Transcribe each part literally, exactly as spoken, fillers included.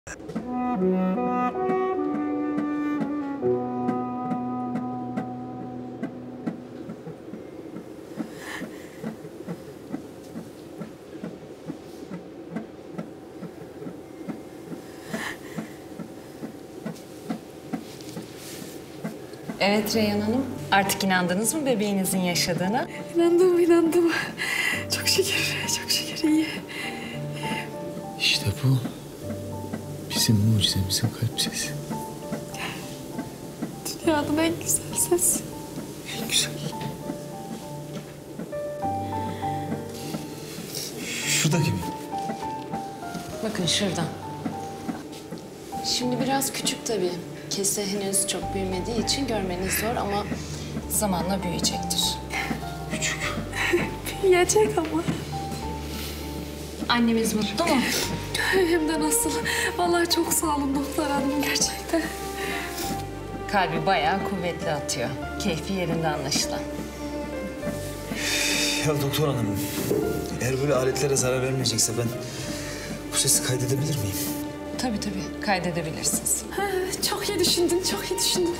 Evet Reyhan Hanım, artık inandınız mı bebeğinizin yaşadığına? İnandım, inandım. Çok şükür, çok şükür iyi. İşte bu bizim mucizemizin kalp sesi. Dünyanın en güzel sesi. En güzel. Şuradaki mi? Bakın şuradan. Şimdi biraz küçük tabii. Kese henüz çok büyümediği için görmeniz zor ama zamanla büyüyecektir. Küçük. Büyüyecek ama. Annemiz mutlu mu? Hem de nasıl. Vallahi çok sağ olun doktor hanım gerçekten. Kalbi bayağı kuvvetli atıyor. Keyfi yerinde anlaşılan. Ya doktor hanım, eğer böyle aletlere zarar vermeyecekse ben bu sesi kaydedebilir miyim? Tabii tabii, kaydedebilirsiniz. Ha, çok iyi düşündün, çok iyi düşündün.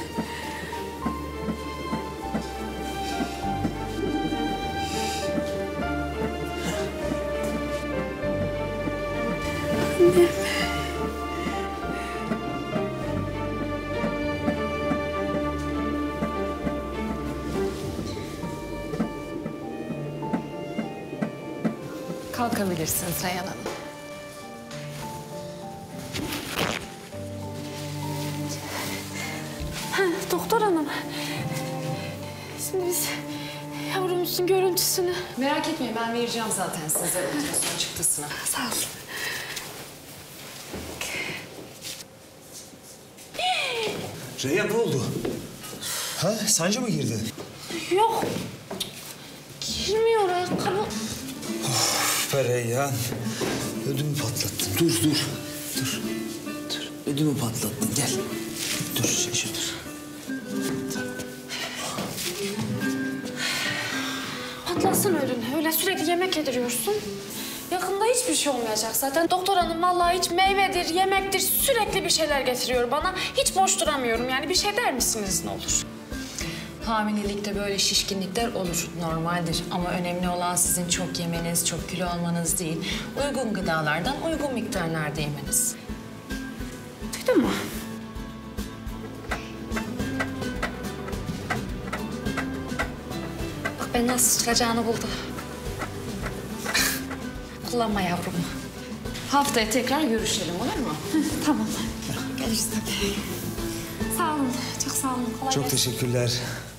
Annem. Kalkabilirsiniz Reyhan Hanım. Ha, doktor hanım. Şimdi biz yavrumuzun görüntüsünü... Merak etmeyin, ben vereceğim zaten size ultrason çıktısını. Sağ olun. Reyhan ne oldu? Ha, sancı mı girdi? Yok. Girmiyor ayakkabı. Of be Reyhan. Ödümü patlattın. Dur, dur. Dur. Dur. Ödümü patlattın. Gel. Dur, şey, şey, dur. Patlasın ödün. Öyle sürekli yemek yediriyorsun. Yakında hiçbir şey olmayacak zaten. Doktor hanım vallahi hiç meyvedir, yemektir sürekli bir şeyler getiriyor bana. Hiç boş duramıyorum yani. Bir şey der misiniz ne olur? Hamilelikte böyle şişkinlikler olur, normaldir. Ama önemli olan sizin çok yemeniz, çok kilo almanız değil. Uygun gıdalardan uygun miktarlarda yemeniz. Duydun mu? Bak ben nasıl çıkacağını buldu. Kullanma yavrumu. Haftaya tekrar görüşelim, olur mu? Tamam. Geliriz tabii. Sağ olun. Çok sağ olun. Kolay Çok gelsin. teşekkürler.